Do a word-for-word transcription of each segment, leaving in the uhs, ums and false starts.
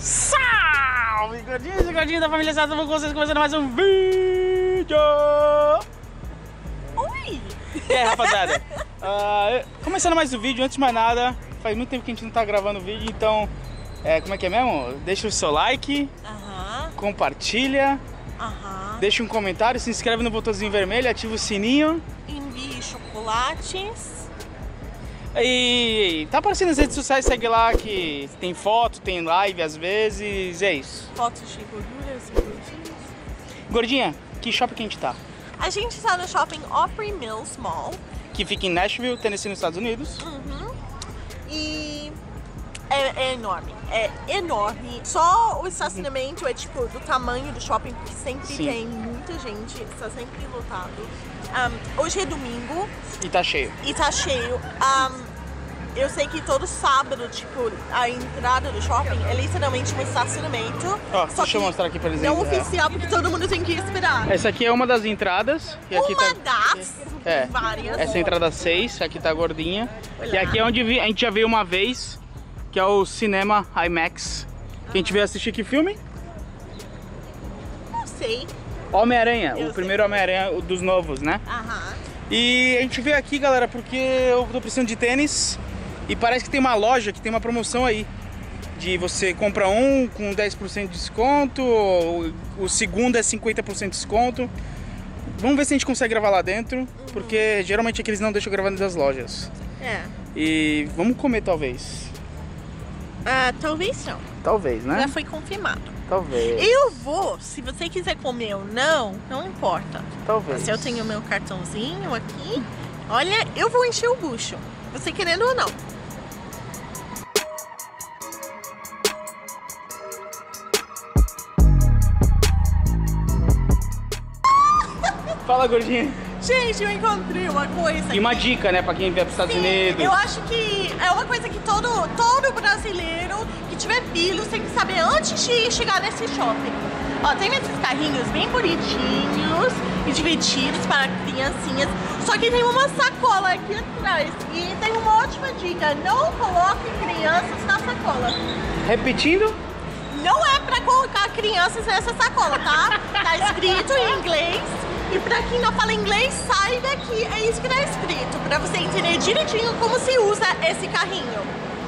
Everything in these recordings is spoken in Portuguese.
Salve, gordinhos e gordinhas da família Sata, vou com vocês começando mais um vídeo! Oi! E aí, rapaziada? uh, começando mais um vídeo, antes de mais nada, faz muito tempo que a gente não tá gravando vídeo, então, é, como é que é mesmo? Deixa o seu like, Aham, compartilha, aham. deixa um comentário, se inscreve no botãozinho vermelho, ativa o sininho. Envie chocolates. E tá aparecendo nas redes sociais, segue lá que tem foto, tem live às vezes, é isso. Fotos de gorduras e gordinhos. Gordinha, que shopping que a gente tá? A gente tá no shopping Opry Mills Mall. Que fica em Nashville, Tennessee, nos Estados Unidos. Uhum. E é, é enorme, é enorme. Só o estacionamento é tipo do tamanho do shopping, porque sempre Sim. tem muita gente, está sempre lotado. Um, hoje é domingo. E tá cheio. E tá cheio. Um, eu sei que todo sábado, tipo, a entrada do shopping é literalmente um estacionamento. Ó, só deixa eu que mostrar aqui pra eles. não verem. oficial, porque todo mundo tem que esperar. Essa aqui é uma das entradas. E aqui Uma tá... das É, várias. essa é a entrada seis, aqui tá a gordinha. Olá. E aqui é onde vi- a gente já veio uma vez, que é o Cinema IMAX. Que a gente veio assistir que filme? Não sei. Homem-Aranha, Eu o sei. primeiro Homem-Aranha o dos novos, né? Aham. E a gente veio aqui, galera, porque eu tô precisando de tênis. E parece que tem uma loja que tem uma promoção aí. De você compra um com dez por cento de desconto, o, o segundo é cinquenta por cento de desconto. Vamos ver se a gente consegue gravar lá dentro, uhum. Porque geralmente aqui eles não deixam gravar dentro das lojas. É. E vamos comer talvez. Ah, talvez não. Talvez, né? Já foi confirmado. Talvez. Eu vou, se você quiser comer ou não, não importa. Talvez. Se eu tenho meu cartãozinho aqui, olha, eu vou encher o bucho. Você querendo ou não. Fala, gordinha. Gente, eu encontrei uma coisa. E uma que- dica, né, pra quem vier pros Estados Sim, Unidos. eu acho que é uma coisa que todo, todo brasileiro que tiver filhos tem que saber antes de chegar nesse shopping. Ó, tem esses carrinhos bem bonitinhos e divertidos para criancinhas, só que tem uma sacola aqui atrás. E tem uma ótima dica, não coloque crianças na sacola. Repetindo? Não é pra colocar crianças nessa sacola, tá? Tá escrito em inglês. E pra quem não fala inglês, saiba que é isso que tá escrito, pra você entender direitinho como se usa esse carrinho.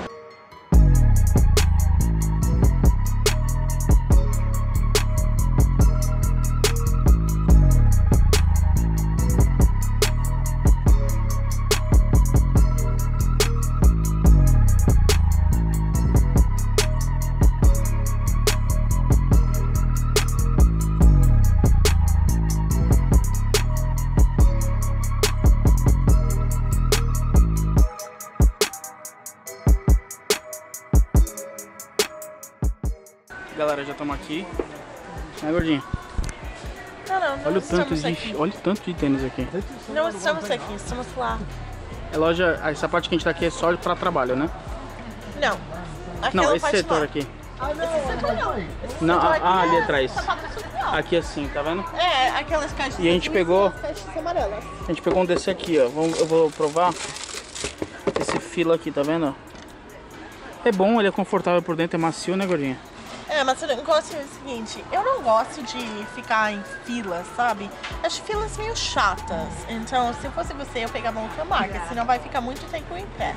Galera, já estamos aqui. Né, gordinha? Não, não, não Olha o tanto estamos de, aqui. olha o tanto de tênis aqui. Não estamos aqui, estamos lá. É loja, essa parte que a gente tá aqui é só para trabalho, né? Não, aquela Não, esse parte setor lá. aqui. Esse setor não. Esse Não, setor ah, aqui ah, ali é atrás. sapato social. Aqui assim, tá vendo? É, aquelas caixas. E a gente azuis pegou- e as caixas amarelas. A gente pegou um desse aqui, ó. Vamos- Eu vou provar. Esse fila aqui, tá vendo? É bom, ele é confortável por dentro, é macio, né, gordinha? É, mas o negócio é o seguinte, eu não gosto de ficar em filas, sabe? Acho filas meio chatas. Então, se fosse você, eu pegava outra marca, senão vai ficar muito tempo em pé.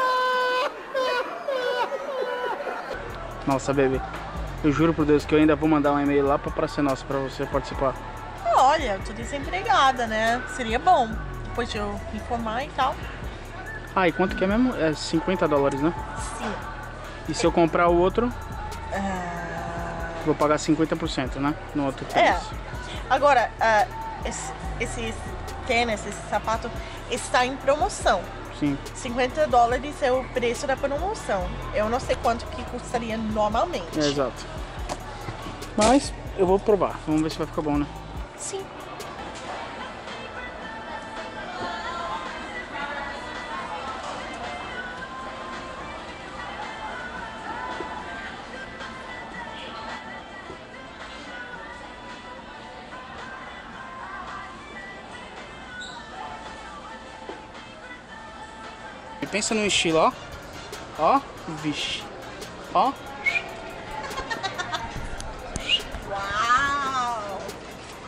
Nossa, bebê. Eu juro por Deus que eu ainda vou mandar um e-mail lá pra Praça Nossa pra você participar. Olha, eu tô desempregada, né? Seria bom, depois de eu me formar e tal. Ah, e quanto que é mesmo? É cinquenta dólares, né? Sim. E se eu comprar o outro, Ah, vou pagar cinquenta por cento, né? No outro É. tênis. Agora, ah, esse, esse tênis, esse sapato, está em promoção. Sim. cinquenta dólares é o preço da promoção. Eu não sei quanto que custaria normalmente. É, exato. Mas eu vou provar. Vamos ver se vai ficar bom, né? Sim. Pensa no estilo, ó. Ó, vixe. Ó.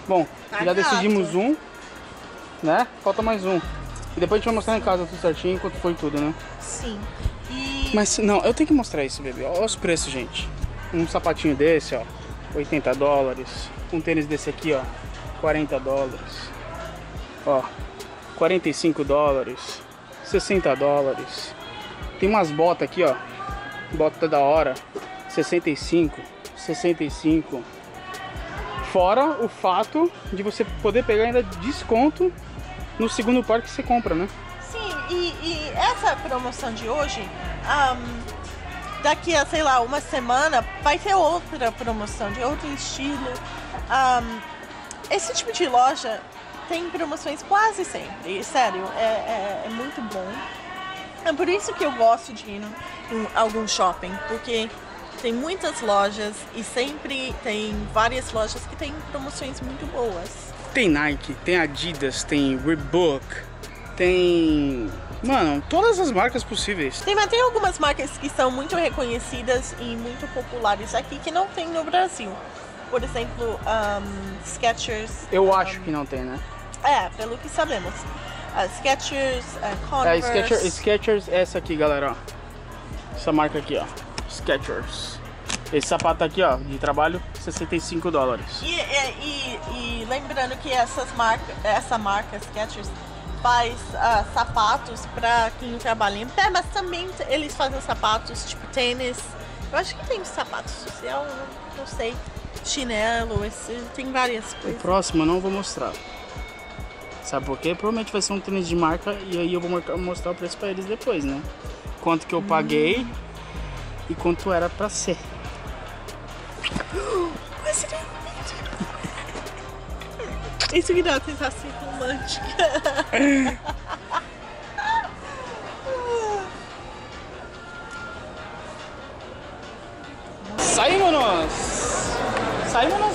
Bom, Tá já gato. decidimos um, né? Falta mais um. E depois a gente vai mostrar em casa tudo certinho, enquanto foi tudo, né? Sim. E... Mas não, eu tenho que mostrar isso, bebê. Olha os preços, gente. Um sapatinho desse, ó, oitenta dólares. Um tênis desse aqui, ó, quarenta dólares. Ó, quarenta e cinco dólares. sessenta dólares. Tem umas botas aqui, ó. Bota da hora. sessenta e cinco, sessenta e cinco. Fora o fato de você poder pegar ainda desconto no segundo par que você compra, né? Sim, e, e essa promoção de hoje, um, daqui a, sei lá, uma semana, vai ter outra promoção de outro estilo. Um, esse tipo de loja tem promoções quase sempre, sério, é, é, é muito bom. É por isso que eu gosto de ir em algum shopping, porque tem muitas lojas e sempre tem várias lojas que tem promoções muito boas. Tem Nike, tem Adidas, tem Reebok, tem... Mano, todas as marcas possíveis. Tem, mas tem algumas marcas que são muito reconhecidas e muito populares aqui que não tem no Brasil. Por exemplo, um, Skechers. Eu um, acho que não tem, né? É, pelo que sabemos. Uh, Skechers, uh, É, Converse. Skechers, Skechers é essa aqui, galera, ó. Essa marca aqui, ó. Skechers. Esse sapato aqui, ó, de trabalho, sessenta e cinco dólares. E, e, e, e lembrando que essas marcas, essa marca Skechers faz uh, sapatos para quem trabalha em pé, mas também eles fazem sapatos tipo tênis. Eu acho que tem sapato social, não, não sei. Chinelo, esse, tem várias O coisas. próximo eu não vou mostrar. Sabe por quê? Provavelmente vai ser um tênis de marca e aí eu vou mostrar o preço pra eles depois, né? Quanto que eu paguei hum. e quanto era pra ser. Isso me dá uma sensação romântica. Saímonos! Saímonos!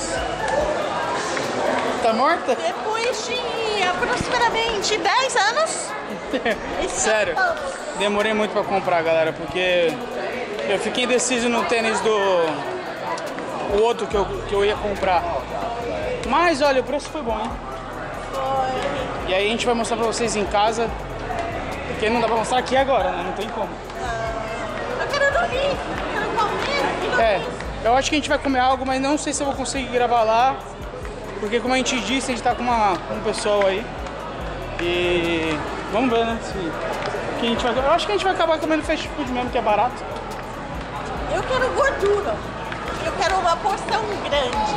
Tá morta? Depois de aproximadamente dez anos. Sério, demorei muito pra comprar, galera, porque eu fiquei indeciso no tênis do o outro que eu, que eu ia comprar. Mas olha, o preço foi bom, hein? Foi. E aí a gente vai mostrar pra vocês em casa, porque não dá pra mostrar aqui agora, né? Não tem como. Eu quero dormir, eu quero comer e dormir. É, eu acho que a gente vai comer algo, mas não sei se eu vou conseguir gravar lá, porque como a gente disse, a gente tá com, uma, com um pessoal aí. E vamos ver, né? Se, que a gente vai, eu acho que a gente vai acabar comendo fast food mesmo, que é barato. Eu quero gordura. Eu quero uma porção grande.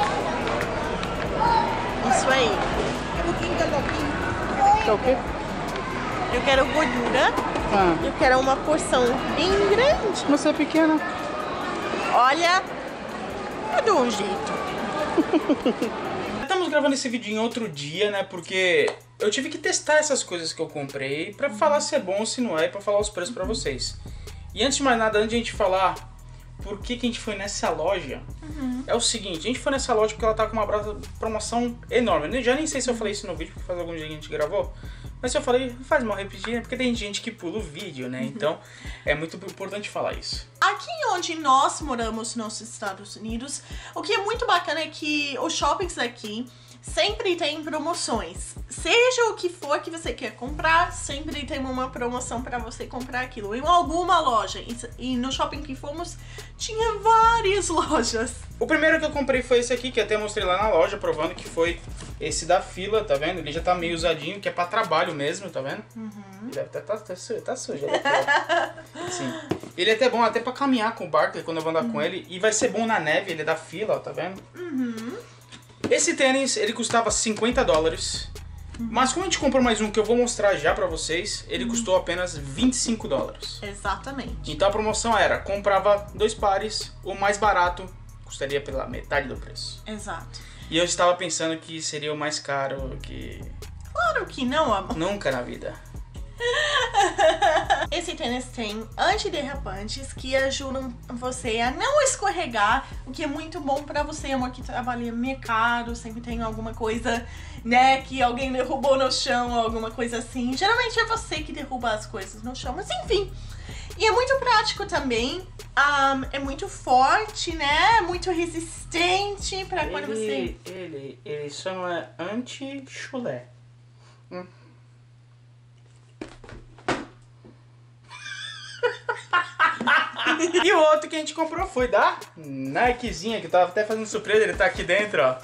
Isso aí. Quer o quê? Eu quero gordura. Ah. Eu quero uma porção bem grande. Você é pequena. Olha, eu dou um jeito. Estamos gravando esse vídeo em outro dia, né? Porque eu tive que testar essas coisas que eu comprei pra falar se é bom ou se não é, e pra falar os preços pra vocês. E antes de mais nada, antes de a gente falar por que, que a gente foi nessa loja, uhum. é o seguinte, a gente foi nessa loja porque ela tá com uma promoção enorme. Eu já nem sei se eu falei isso no vídeo, porque faz algum dia que a gente gravou. Mas se eu falei, faz mal repetir, né? Porque tem gente que pula o vídeo, né? Uhum. Então é muito importante falar isso. Aqui onde nós moramos nos Estados Unidos, o que é muito bacana é que os shoppings aqui sempre tem promoções. Seja o que for que você quer comprar, sempre tem uma promoção para você comprar aquilo. Em alguma loja. E no shopping que fomos, tinha várias lojas. O primeiro que eu comprei foi esse aqui, que até mostrei lá na loja, provando que foi esse da fila, tá vendo? Ele já tá meio usadinho, que é pra trabalho mesmo, tá vendo? Uhum. Ele deve tá, tá, tá, sujo, tá sujo. Sim. Ele é até bom até pra caminhar com o barco, quando eu vou andar uhum. com ele. E vai ser bom na neve, ele é da fila, ó, tá vendo? Uhum. Esse tênis, ele custava cinquenta dólares, uhum. mas como a gente comprou mais um que eu vou mostrar já pra vocês, ele uhum. custou apenas vinte e cinco dólares. Exatamente. Então a promoção era, comprava dois pares, o mais barato custaria pela metade do preço. Exato. E eu estava pensando que seria o mais caro que... Claro que não, amor. Nunca na vida. Esse tênis tem antiderrapantes que ajudam você a não escorregar, o que é muito bom pra você, amor, que trabalha no mercado, sempre tem alguma coisa, né, que alguém derrubou no chão ou alguma coisa assim. Geralmente é você que derruba as coisas no chão, mas enfim. E é muito prático também. Um, é muito forte, né? Muito resistente pra ele, quando você... Ele, ele chama anti-chulé. Hum. E o outro que a gente comprou foi da Nikezinha, que eu tava até fazendo surpresa, ele tá aqui dentro, ó.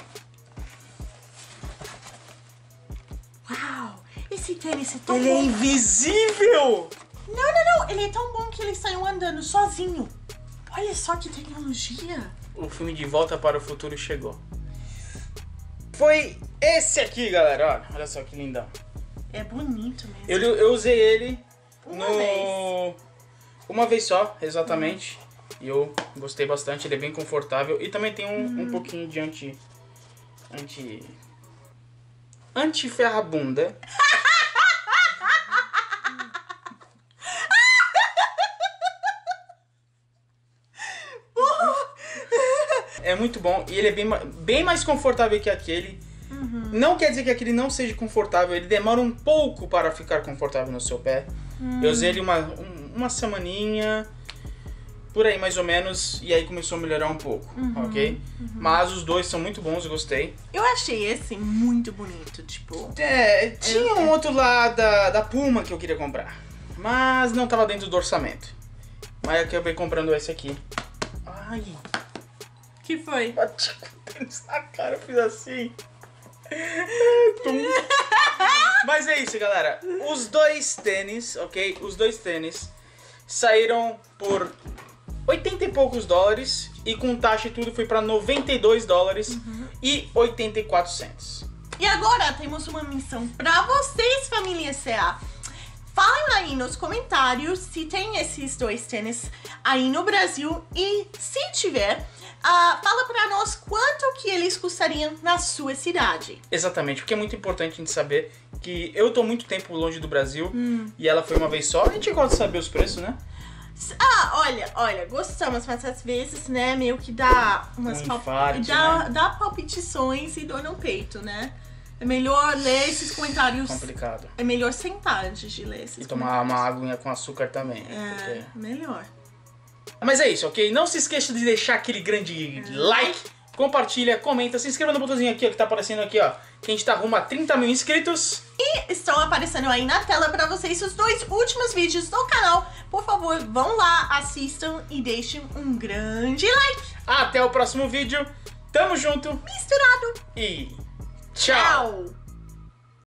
Uau! Esse tênis é tão Ele bom. é invisível! Não, não, não. Ele é tão bom que ele saiu andando sozinho. Olha só que tecnologia. O filme De Volta para o Futuro chegou. Foi esse aqui, galera. Olha, olha só que lindão. É bonito mesmo. Eu, eu usei ele Uma no... vez. Uma vez só, exatamente. E eu gostei bastante. Ele é bem confortável. E também tem um, Uhum. um pouquinho de anti... Anti... Anti-ferrabunda. É muito bom e ele é bem, bem mais confortável que aquele. Uhum. Não quer dizer que aquele não seja confortável, ele demora um pouco para ficar confortável no seu pé. Uhum. Eu usei ele uma, um, uma semaninha, por aí mais ou menos, e aí começou a melhorar um pouco, uhum. ok? Uhum. Mas os dois são muito bons, eu gostei. Eu achei esse muito bonito, tipo... É, tinha um outro lá da, da Puma que eu queria comprar, mas não estava dentro do orçamento. Mas eu acabei comprando esse aqui. Ai... Que foi? Bati com o tênis na cara, eu fiz assim. Mas é isso, galera. Os dois tênis, ok? Os dois tênis saíram por oitenta e poucos dólares. E com taxa e tudo foi pra noventa e dois dólares uhum. e oitenta e quatro centos. E agora temos uma missão pra vocês, família C A. Falem aí nos comentários se tem esses dois tênis aí no Brasil. E se tiver, uh, fala pra nós quanto que eles custariam na sua cidade. Exatamente, porque é muito importante a gente saber que eu tô muito tempo longe do Brasil hum. e ela foi uma vez só. A gente gosta de saber os preços, né? Ah, olha, olha, gostamos, mas às vezes, né, meio que dá umas um pal infarte, dá, né? dá palpitações e dor no peito, né? É melhor ler esses comentários. Complicado. É melhor sentar antes de ler esses E tomar uma aguinha com açúcar também. É, porque... melhor. Mas é isso, ok? Não se esqueça de deixar aquele grande é. like, compartilha, comenta, se inscreva no botãozinho aqui, ó, que tá aparecendo aqui, ó. Que a gente tá rumo a trinta mil inscritos. E estão aparecendo aí na tela pra vocês os dois últimos vídeos do canal. Por favor, vão lá, assistam e deixem um grande like. Até o próximo vídeo. Tamo junto. Misturado. E tchau. Tchau.